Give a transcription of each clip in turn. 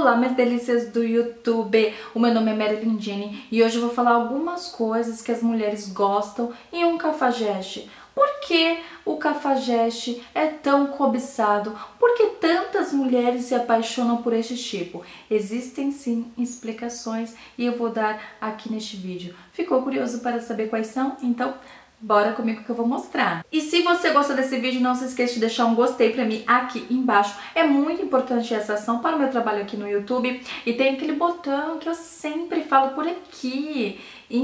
Olá, minhas delícias do YouTube, o meu nome é Marilyn Jenny e hoje eu vou falar algumas coisas que as mulheres gostam em um cafajeste. Por que o cafajeste é tão cobiçado? Por que tantas mulheres se apaixonam por este tipo? Existem sim explicações e eu vou dar aqui neste vídeo. Ficou curioso para saber quais são? Então bora comigo que eu vou mostrar. E se você gosta desse vídeo, não se esqueça de deixar um gostei pra mim aqui embaixo. É muito importante essa ação para o meu trabalho aqui no YouTube. E tem aquele botão que eu sempre falo por aqui.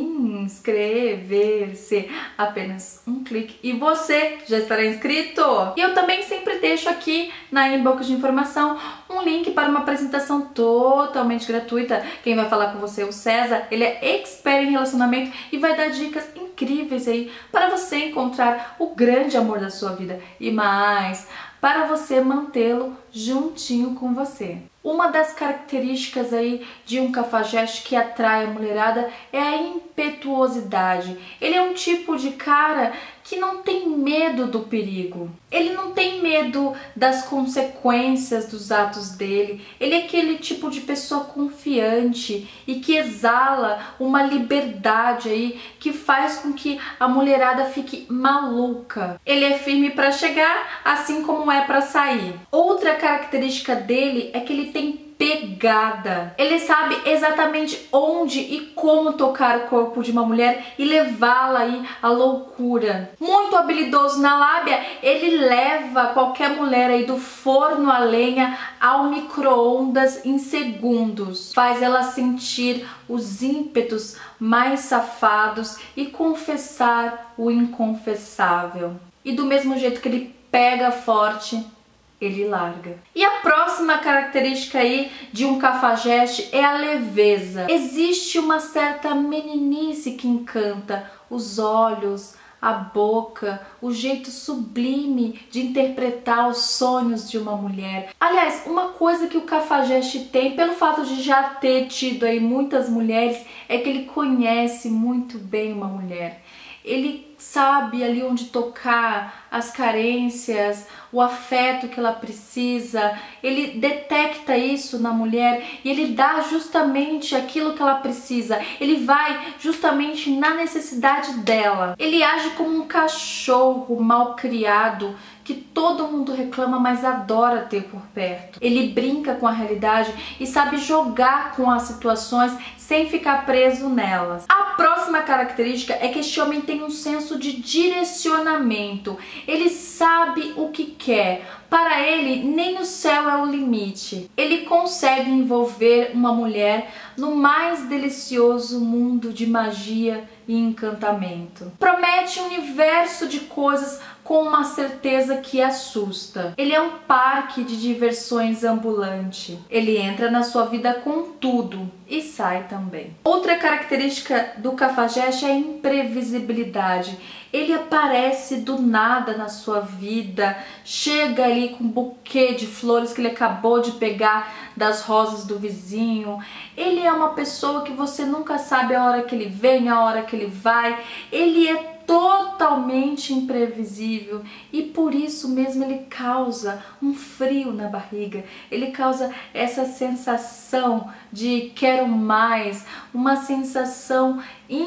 Inscrever-se. Apenas um clique e você já estará inscrito. E eu também sempre deixo aqui na inbox de informação um link para uma apresentação totalmente gratuita. Quem vai falar com você é o César. Ele é expert em relacionamento e vai dar dicas incríveis aí para você encontrar o grande amor da sua vida e mais, para você mantê-lo juntinho com você. Uma das características aí de um cafajeste que atrai a mulherada é a impetuosidade. Ele é um tipo de cara que não tem medo do perigo. Ele não tem medo das consequências dos atos dele. Ele é aquele tipo de pessoa confiante e que exala uma liberdade aí que faz com que a mulherada fique maluca. Ele é firme para chegar, assim como é para sair. Outra característica dele é que ele tem pegada. Ele sabe exatamente onde e como tocar o corpo de uma mulher e levá-la aí à loucura. Muito habilidoso na lábia, ele leva qualquer mulher aí do forno a lenha ao micro-ondas em segundos. Faz ela sentir os ímpetos mais safados e confessar o inconfessável. E do mesmo jeito que ele pega forte, ele larga. E a próxima característica aí de um cafajeste é a leveza. Existe uma certa meninice que encanta, os olhos, a boca, o jeito sublime de interpretar os sonhos de uma mulher. Aliás, uma coisa que o cafajeste tem, pelo fato de já ter tido aí muitas mulheres, é que ele conhece muito bem uma mulher. Ele sabe ali onde tocar, as carências, o afeto que ela precisa. Ele detecta isso na mulher e ele dá justamente aquilo que ela precisa. Ele vai justamente na necessidade dela. Ele age como um cachorro mal criado que todo mundo reclama, mas adora ter por perto. Ele brinca com a realidade e sabe jogar com as situações sem ficar preso nelas. A próxima característica é que este homem tem um senso de direcionamento. Ele sabe o que quer. Para ele, nem o céu é o limite. Ele consegue envolver uma mulher no mais delicioso mundo de magia e encantamento. Promete um universo de coisas com uma certeza que assusta. Ele é um parque de diversões ambulante. Ele entra na sua vida com tudo e sai também. Outra característica do cafajeste é a imprevisibilidade. Ele aparece do nada na sua vida, chega ali com um buquê de flores que ele acabou de pegar das rosas do vizinho. Ele é uma pessoa que você nunca sabe a hora que ele vem, a hora que ele vai. Ele é totalmente imprevisível e por isso mesmo ele causa um frio na barriga, ele causa essa sensação de quero mais, uma sensação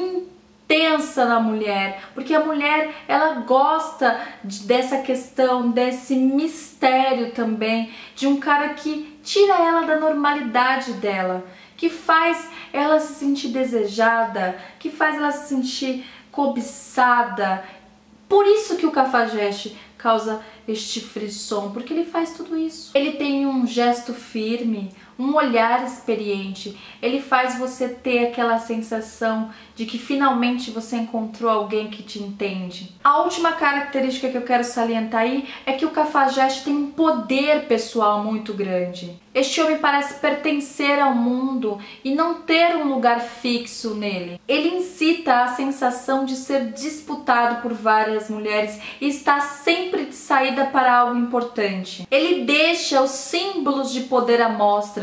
intensa na mulher, porque a mulher ela gosta dessa questão, desse mistério também, de um cara que tira ela da normalidade dela, que faz ela se sentir desejada, que faz ela se sentir cobiçada. Por isso que o cafajeste causa este frisson, porque ele faz tudo isso. Ele tem um gesto firme, um olhar experiente. Ele faz você ter aquela sensação de que finalmente você encontrou alguém que te entende. A última característica que eu quero salientar aí é que o cafajeste tem um poder pessoal muito grande. Este homem parece pertencer ao mundo e não ter um lugar fixo nele. Ele incita a sensação de ser disputado por várias mulheres e está sempre de saída para algo importante. Ele deixa os símbolos de poder à mostra,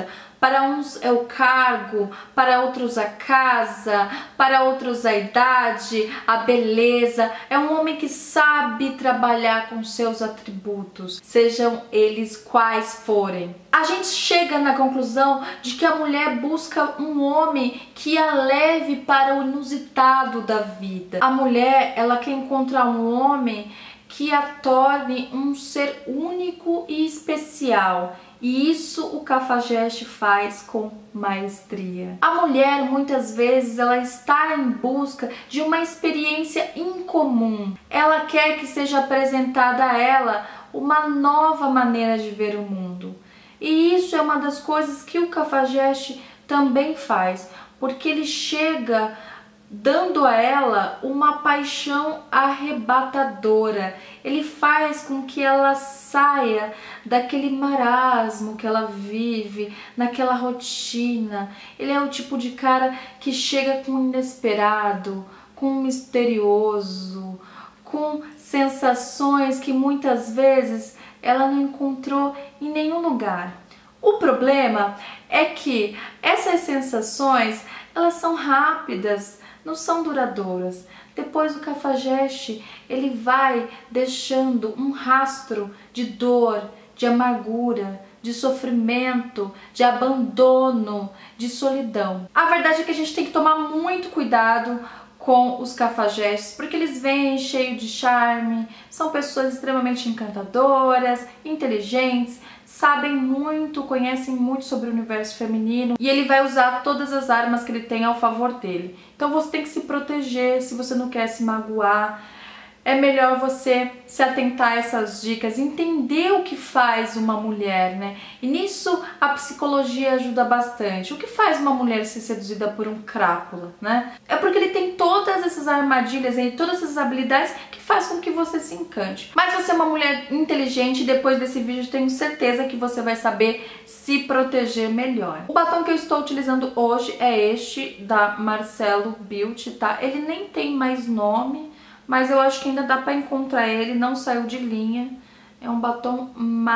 Para uns é o cargo, para outros a casa, para outros a idade, a beleza. É um homem que sabe trabalhar com seus atributos, sejam eles quais forem. A gente chega na conclusão de que a mulher busca um homem que a leve para o inusitado da vida. A mulher, ela quer encontrar um homem que a torne um ser único e especial. E isso o Cafajeste faz com maestria. A mulher, muitas vezes, ela está em busca de uma experiência incomum. Ela quer que seja apresentada a ela uma nova maneira de ver o mundo. E isso é uma das coisas que o Cafajeste também faz, porque ele chega dando a ela uma paixão arrebatadora. Ele faz com que ela saia daquele marasmo que ela vive, naquela rotina. Ele é o tipo de cara que chega com o inesperado, com o misterioso, com sensações que muitas vezes ela não encontrou em nenhum lugar. O problema é que essas sensações, elas são rápidas, não são duradouras. Depois o Cafajeste, ele vai deixando um rastro de dor, de amargura, de sofrimento, de abandono, de solidão. A verdade é que a gente tem que tomar muito cuidado com os cafajestes, porque eles vêm cheios de charme, são pessoas extremamente encantadoras, inteligentes, sabem muito, conhecem muito sobre o universo feminino, e ele vai usar todas as armas que ele tem ao favor dele. Então você tem que se proteger, se você não quer se magoar. É melhor você se atentar a essas dicas, entender o que faz uma mulher, né? E nisso a psicologia ajuda bastante. O que faz uma mulher ser seduzida por um crápula, né? É porque ele tem todas essas armadilhas e todas essas habilidades que faz com que você se encante. Mas você é uma mulher inteligente e depois desse vídeo tenho certeza que você vai saber se proteger melhor. O batom que eu estou utilizando hoje é este da Marcelo Beauty, tá? Ele nem tem mais nome, mas eu acho que ainda dá pra encontrar ele, não saiu de linha. É um batom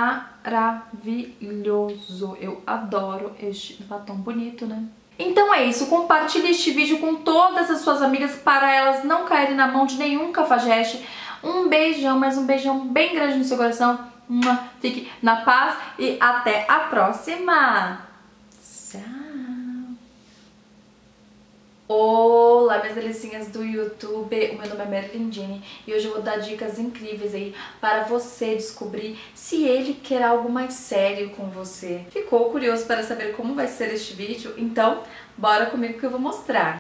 maravilhoso. Eu adoro este batom bonito, né? Então é isso, compartilhe este vídeo com todas as suas amigas para elas não caírem na mão de nenhum cafajeste. Um beijão, mas um beijão bem grande no seu coração. Fique na paz e até a próxima! Tchau! Olá, minhas delicinhas do YouTube, o meu nome é Merlindine e hoje eu vou dar dicas incríveis aí para você descobrir se ele quer algo mais sério com você. Ficou curioso para saber como vai ser este vídeo? Então, bora comigo que eu vou mostrar.